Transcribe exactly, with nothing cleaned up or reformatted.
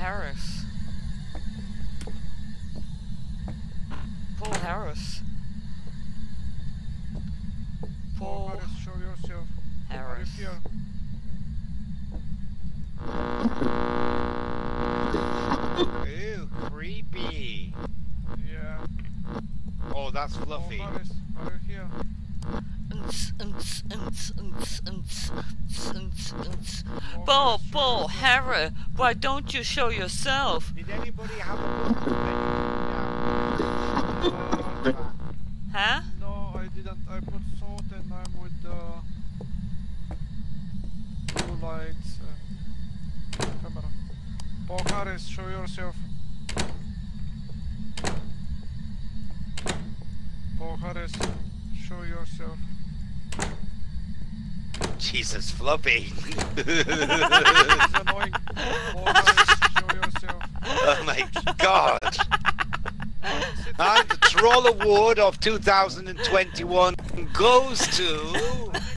Harris. Paul Harris. Paul Paul Harris, show yourself. Are you Harris. here? Ew, creepy. Yeah. Oh, that's Paul fluffy. Harris, are you here? Unts, unts, unts, unts, unts, unts, unts, unts. Paul Paul, Harris, show Paul, yourself. Harry, why don't you show yourself? Did anybody have a book? Uh, Huh? no, I didn't. I put salt and I'm with the blue lights and camera. Paul Harris, show yourself. Paul Harris, show yourself. Jesus, fluffy. It's annoying. Paul Harris, show yourself. Oh my god. And the Troll Award of two thousand twenty-one goes to...